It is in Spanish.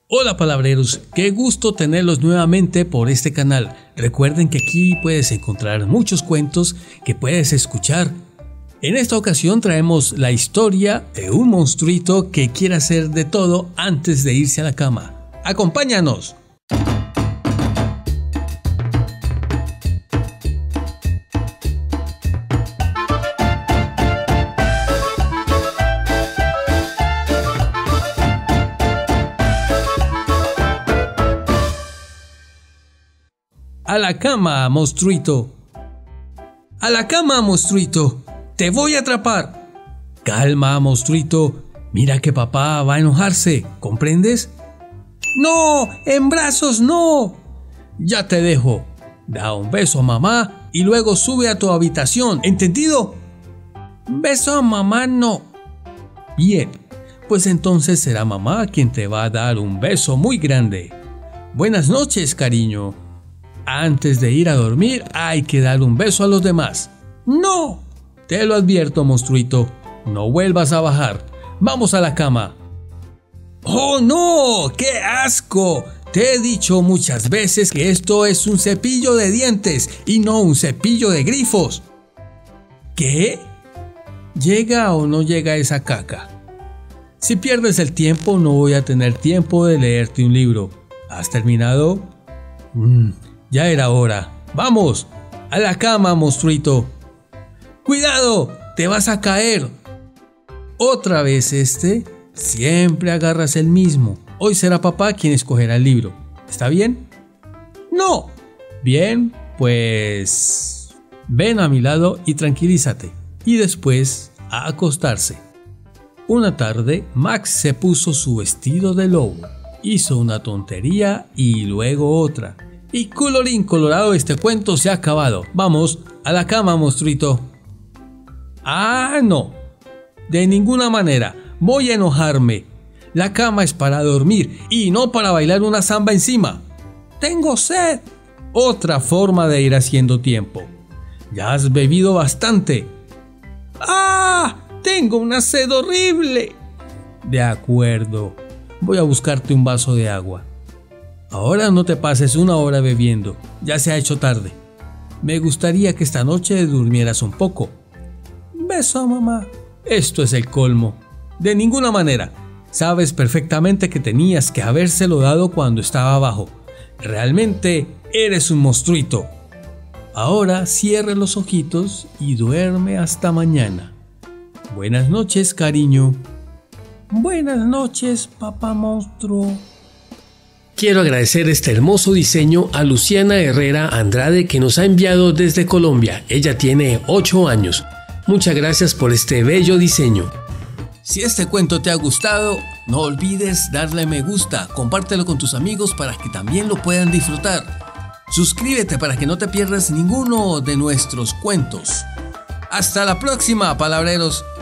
Hola palabreros, qué gusto tenerlos nuevamente por este canal. Recuerden que aquí puedes encontrar muchos cuentos que puedes escuchar. En esta ocasión traemos la historia de un monstruito que quiere hacer de todo antes de irse a la cama. ¡Acompáñanos! ¡A la cama, monstruito! ¡A la cama, monstruito! ¡Te voy a atrapar! Calma, monstruito. Mira que papá va a enojarse, ¿comprendes? ¡No! ¡En brazos no! Ya te dejo. Da un beso a mamá y luego sube a tu habitación, ¿entendido? Beso a mamá no. Bien, pues entonces será mamá quien te va a dar un beso muy grande. Buenas noches, cariño. Antes de ir a dormir hay que dar un beso a los demás. ¡No! Te lo advierto, monstruito. No vuelvas a bajar. Vamos a la cama. ¡Oh, no! ¡Qué asco! Te he dicho muchas veces que esto es un cepillo de dientes y no un cepillo de grifos. ¿Qué? ¿Llega o no llega esa caca? Si pierdes el tiempo, no voy a tener tiempo de leerte un libro. ¿Has terminado? Ya era hora. ¡Vamos! ¡A la cama, monstruito! ¡Cuidado! ¡Te vas a caer! ¿Otra vez este? Siempre agarras el mismo. Hoy será papá quien escogerá el libro. ¿Está bien? ¡No! Bien, pues... ven a mi lado y tranquilízate. Y después a acostarse. Una tarde, Max se puso su vestido de lobo. Hizo una tontería y luego otra. Y colorín colorado, este cuento se ha acabado. Vamos, a la cama, monstruito. Ah, no. De ninguna manera. Voy a enojarme. La cama es para dormir y no para bailar una samba encima. Tengo sed. Otra forma de ir haciendo tiempo. Ya has bebido bastante. ¡Ah! Tengo una sed horrible. De acuerdo. Voy a buscarte un vaso de agua. Ahora no te pases una hora bebiendo, ya se ha hecho tarde. Me gustaría que esta noche durmieras un poco. Beso a mamá. Esto es el colmo. De ninguna manera. Sabes perfectamente que tenías que habérselo dado cuando estaba abajo. Realmente eres un monstruito. Ahora cierra los ojitos y duerme hasta mañana. Buenas noches, cariño. Buenas noches, papá monstruo. Quiero agradecer este hermoso diseño a Luciana Herrera Andrade que nos ha enviado desde Colombia. Ella tiene 8 años. Muchas gracias por este bello diseño. Si este cuento te ha gustado, no olvides darle me gusta, compártelo con tus amigos para que también lo puedan disfrutar. Suscríbete para que no te pierdas ninguno de nuestros cuentos. Hasta la próxima, palabreros.